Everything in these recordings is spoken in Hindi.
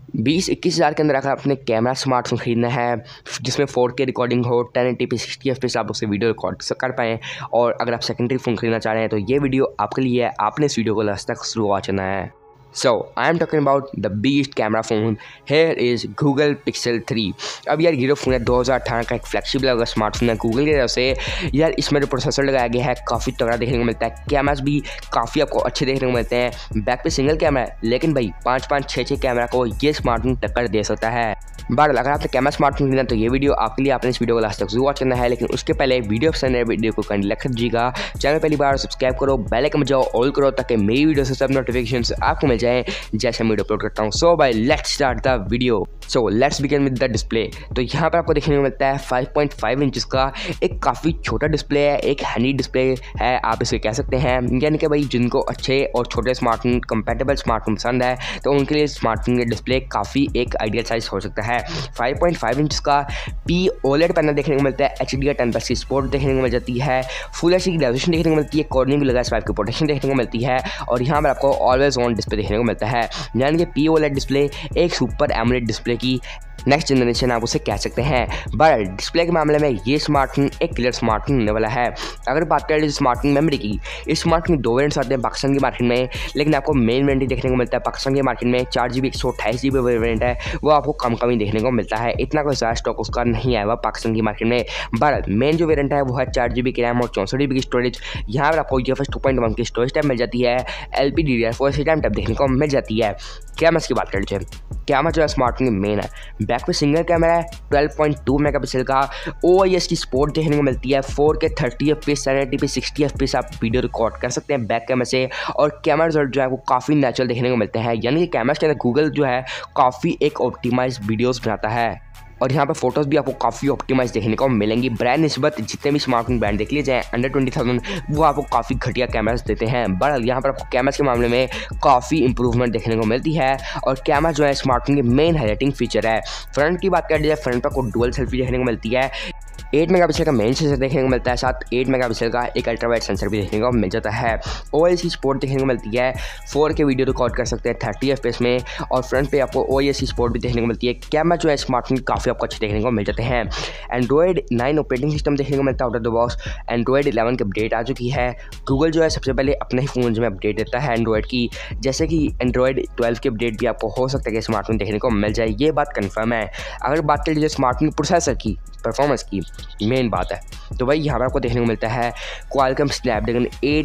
20-21 हज़ार के अंदर अगर आपने कैमरा स्मार्टफोन ख़रीदना है जिसमें 4K रिकॉर्डिंग हो, 1080p 60 FPS आप उससे वीडियो रिकॉर्ड कर पाएँ, और अगर आप सेकेंडरी फ़ोन खरीदना चाह रहे हैं तो ये वीडियो आपके लिए है। आपने इस वीडियो को लास्ट तक शुरू वॉच करना है। So I am talking about the beast camera phone. Here is Google Pixel 3। अब यार ये फ़ोन है 2018 का एक फ्लैगशिप लगा स्मार्टफोन है गूगल की तरफ से। यार इसमें जो प्रोसेसर लगाया गया है काफ़ी तगड़ा देखने को मिलता है। कैमरास भी काफ़ी आपको अच्छे देखने को मिलते हैं। बैक पे सिंगल कैमरा है, लेकिन भाई 5-5, 6-6 कैमरा को ये स्मार्टफोन टक्कर दे सकता है। बट अगर आपने कैमरा स्मार्टफोन लेना तो ये वीडियो आपके लिए, आपने इस वीडियो को लास्ट तक जरूर वॉच करना है। लेकिन उसके पहले वीडियो पसंद है वीडियो को काइंडली लाइक कर दीजिएगा। चैनल पहली बार सब्सक्राइब करो, बेल आइकन बजाओ, ऑल करो ताकि मेरी वीडियो से सब नोटिफिकेशंस आपको मिल जाएं जैसे मैं वीडियो अपलोड करता हूँ। सो भाई let's start the video. So let's begin with the display. तो यहाँ पर आपको देखने को मिलता है 5.5 इंचज़ का एक काफ़ी छोटा डिस्प्ले है, एक हैंडी डिस्प्ले है आप इसे कह सकते हैं। यानी कि भाई जिनको अच्छे और छोटे स्मार्टफोन कंपैटिबल स्मार्टफोन पसंद है तो उनके लिए स्मार्टफोन का डिस्प्ले काफ़ी एक आइडियल साइज हो सकता है। 5.5 इंच का OLED पैनल देखने को मिलता है, HDR 10+ की सपोर्ट देखने को मिल जाती है, फुल HD की रेजोल्यूशन देखने को मिलती है, कॉर्निंग भी लगा स्वाइप की प्रोटेक्शन देखने को मिलती है, और यहाँ पर आपको ऑलवेज ऑन डिस्प्ले देखने को मिलता है। यानी कि OLED डिस्प्ले एक सुपर एमोलेड डिस्प्ले की नेक्स्ट जनरेशन आप उसे कह सकते हैं। बट डिस्प्ले के मामले में ये स्मार्टफोन एक क्लियर स्मार्टफोन होने वाला है। अगर बात करें स्मार्टफोन मेमोरी की, इस स्मार्टफोन के 2 वेरिएंट्स आते हैं पाकिस्तान की मार्केट में, लेकिन आपको मेन वेरिएंट देखने को मिलता है पाकिस्तान की मार्केट में 4GB 128GB वेरिएंट है, वो आपको कम ही देखने को मिलता है। इतना कोई ज़्यादा स्टॉक उसका नहीं आया हुआ पाकिस्तान की मार्केट में। बट मेन जो वेरिएंट है वो है 4GB की रैम और 64GB की स्टोरेज। यहाँ पर आपको UFS 2.1 की स्टोरेज टाइप मिल जाती है, LPDDR4 टाइप देखने को मिल जाती है। कैमरा की बात कर लीजिए, कैमरा जो है स्मार्टफोन की मेन है, बैक पे सिंगल कैमरा है 12.2 मेगापिक्सल का, OIS की सपोर्ट देखने को मिलती है, 4K 30 FPS 1080p 60 FPS आप वीडियो रिकॉर्ड कर सकते हैं बैक कैमरा से, और कैमरा रिजल्ट जो है वो काफ़ी नेचुरल देखने को मिलते हैं। यानी कि कैमरा के अंदर गूगल जो है काफ़ी एक ऑप्टिमाइज वीडियोज़ बनाता है, और यहाँ पर फोटोज़ भी आपको काफ़ी ऑप्टिमाइज देखने को मिलेंगी। ब्रांड निस्बत जितने भी स्मार्टफोन ब्रांड देख लिए जाएँ अंडर 20,000 वो आपको काफ़ी घटिया कैमरास देते हैं। बट यहाँ पर आपको कैमरास के मामले में काफ़ी इंप्रूवमेंट देखने को मिलती है, और कैमरा जो है स्मार्टफोन की मेन हाईलाइटिंग फीचर है। फ्रंट की बात कर जाए, फ्रंट पर आपको डुअल सेल्फी देखने को मिलती है, 8 मेगापिक्सल का मेन सेंसर देखने को मिलता है, साथ 8 मेगापिक्सल का एक अल्ट्रा वाइड सेंसर भी देखने को मिल जाता है। OIS की सपोर्ट देखने को मिलती है, 4K वीडियो रिकॉर्ड कर सकते हैं 30 FPS में, और फ्रंट पे आपको OIS की सपोर्ट भी देखने को मिलती है। कैमरा जो है स्मार्टफोन काफ़ी आपको अच्छे देखने को मिल जाते हैं। Android 9 ऑपरेटिंग सिस्टम देखने को मिलता है out of the box. Android 11 की अपडेट आ चुकी है। गूगल जो है सबसे पहले अपने ही फ़ोन में अपडेट देता है एंड्रॉयड की, जैसे कि Android 12 की अपडेट भी आपको हो सकता है कि स्मार्टफोन देखने को मिल जाए, ये बात कन्फर्म है। अगर बात कर लीजिए स्मार्टफोन प्रोसेसर की, परफॉर्मेंस की मेन बात है, तो भाई यहाँ पर आपको देखने को मिलता है Qualcomm Snapdragon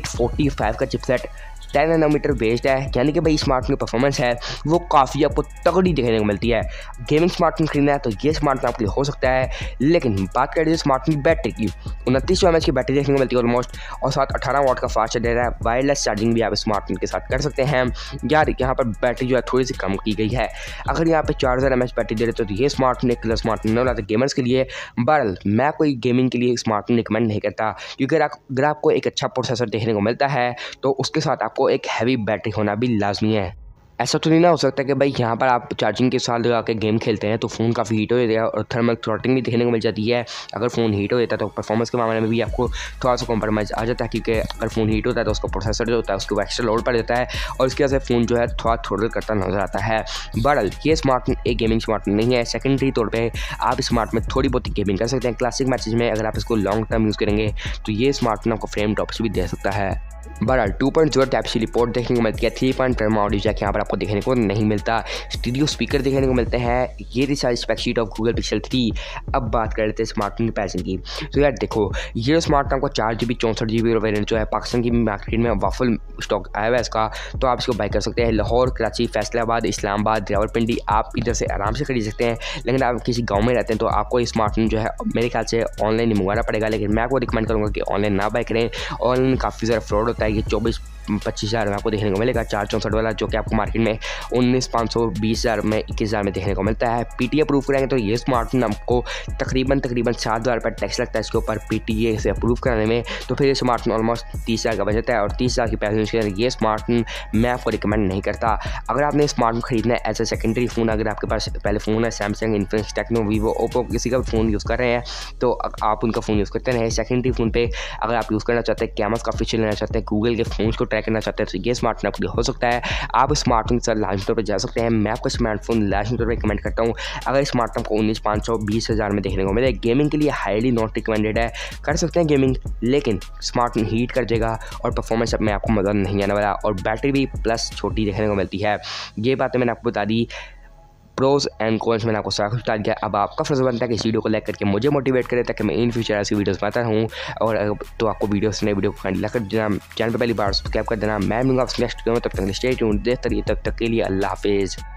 845 का चिपसेट 10 नैनोमीटर बेस्ड है। यानी कि भाई स्मार्टफोन की परफॉर्मेंस है वो काफ़ी आपको तगड़ी देखने को मिलती है। गेमिंग स्मार्टफोन खरीदना है तो ये स्मार्टफोन आपके लिए हो सकता है। लेकिन बात कर लीजिए स्मार्टफोन की बैटरी की, 2900 mAh की बैटरी देखने को मिलती है ऑलमोस्ट, और साथ 18 वाट का फास्ट चार्जर है। वायरलेस चार्जिंग भी आप स्मार्टफोन के साथ कर सकते हैं। यार यहाँ पर बैटरी जो है थोड़ी सी कम की गई है। अगर यहाँ पे 4000 mAh बैटरी दे रहे तो ये स्मार्टफोन एक कलर स्मार्टफोन नहीं होता गेमर्स के लिए। बट मैं कोई गेमिंग के लिए स्मार्टफोन रिकमेंड नहीं करता, क्योंकि अगर आपको एक अच्छा प्रोसेसर देखने को मिलता है तो उसके साथ आपको एक हैवी बैटरी होना भी लाजमी है। ऐसा तो नहीं ना हो सकता कि भाई यहाँ पर आप चार्जिंग के साथ लगा के गेम खेलते हैं तो फ़ोन काफ़ी हीट हो जाता है, और थर्मल थ्रॉटलिंग भी देखने को मिल जाती है। अगर फ़ोन हीट हो जाता है तो परफॉर्मेंस के मामले में भी आपको थोड़ा सा कॉम्प्रोमाइज़ आ जाता है, क्योंकि अगर फ़ोन हीट होता है तो उसका प्रोसेसर जो होता है उसके एक्स्ट्रा लोड पड़ जाता है, और इसकी वजह से फ़ोन जो है थोड़ा थ्रोटल करता नजर आता है। बट ये स्मार्टफोन एक गेमिंग स्मार्टफोन नहीं है। सेकेंडरी तौर पर आप स्मार्ट में थोड़ी बहुत गेमिंग कर सकते हैं। क्लासिक मैचेज में अगर आप इसको लॉन्ग टर्म यूज़ करेंगे तो ये स्मार्टफोन आपको फ्रेम टॉप्स भी दे सकता है। बट 2.0 टाइप सी रिपोर्ट देखने को मिलती है। 3.5 ऑडियो जैक यहाँ पर आपको देखने को नहीं मिलता। स्टीरियो स्पीकर देखने को मिलते हैं। ये थी सारी spec sheet of Google Pixel 3। अब बात कर लेते हैं स्मार्टफोन के प्राइसिंग की। तो यार देखो, ये स्मार्टफोन को 4GB 64GB वेरिएंट जो है पाकिस्तान की मार्केट में वाफल स्टॉक आया हुआ है इसका, तो आप इसको बाई कर सकते हैं। लाहौर, कराची, फैसलाबाद, इस्लामाबाद, रावलपिंडी आप इधर से आराम से खरीद सकते हैं। लेकिन आप किसी गाँव में रहते हैं तो आपको ये स्मार्टफोन जो है मेरे ख्याल से ऑनलाइन ही मंगवाना पड़ेगा। लेकिन मैं आपको रिकमेंड करूँगा कि ऑनलाइन ना बाई करें। ऑनलाइन काफ़ी ज़्यादा फ्रॉड होता है। ये 24-25 हज़ार में आपको देखने को मिलेगा, 464 वाला, जो कि आपको मार्केट में 19,500 20,000 में 21,000 में देखने को मिलता है। PTA अप्रूव करेंगे तो ये स्मार्टफोन आपको तकरीबन 7,000 रुपये टैक्स लगता है इसके ऊपर PTA से अप्रूव कराने में। तो फिर ये स्मार्टफोन ऑलमोस्ट 30,000 का बजट है, और 30,000 की पैसे के ये स्मार्टफोन मैं आपको रिकमेंड नहीं करता। अगर आपने स्मार्टफोन खरीदना है एज ए सेकेंडरी फ़ोन, अगर आपके पास पहले फ़ोन है Samsung, Infinix, Tecno, Vivo, Oppo, किसी का भी फ़ोन यूज़ कर रहे हैं तो आप उनका फ़ोन यूज़ करते हैं। सेकेंडरी फ़ोन पर अगर आप यूज़ करना चाहते हैं, कैमरा काफ़ी अच्छे लेना चाहते हैं, गूगल के फ़ोन्स को ट्राई करना चाहते हैं तो ये स्मार्टफोन आपके लिए हो सकता है। आप इस स्मार्टफोन के साथ लाजमी तौर पर जा सकते हैं। मैं आपको स्मार्टफोन लाजमी तौर पर रिकमेंड करता हूँ। अगर इस स्मार्टफोन को 19,500 20,000 में देखने को मिले, गेमिंग के लिए हाईली नॉट रिकमेंडेड है। कर सकते हैं गेमिंग, लेकिन स्मार्टफोन हीट कर जाएगा और परफॉर्मेंस में आपको मज़ा नहीं आने वाला, और बैटरी भी प्लस छोटी देखने को मिलती है। ये बातें मैंने आपको बता दी, प्रोज एंड कॉन्स मैंने आपको सारा कुछ बता दिया। अब आपका फर्ज बनता है कि इस वीडियो को लाइक करके मुझे मोटिवेट करें ताकि मैं इन फ्यूचर ऐसी वीडियोस बनाता रहूँ। और तो आपको नए वीडियो को लाइक कर देना, चैनल पर पहली बार सब्सक्राइब कर देना। मैं मिलूंगा नेक्स्ट वीडियो में, तब तक स्टे ट्यून्ड। तब तक के लिए अल्लाह हाफिज़।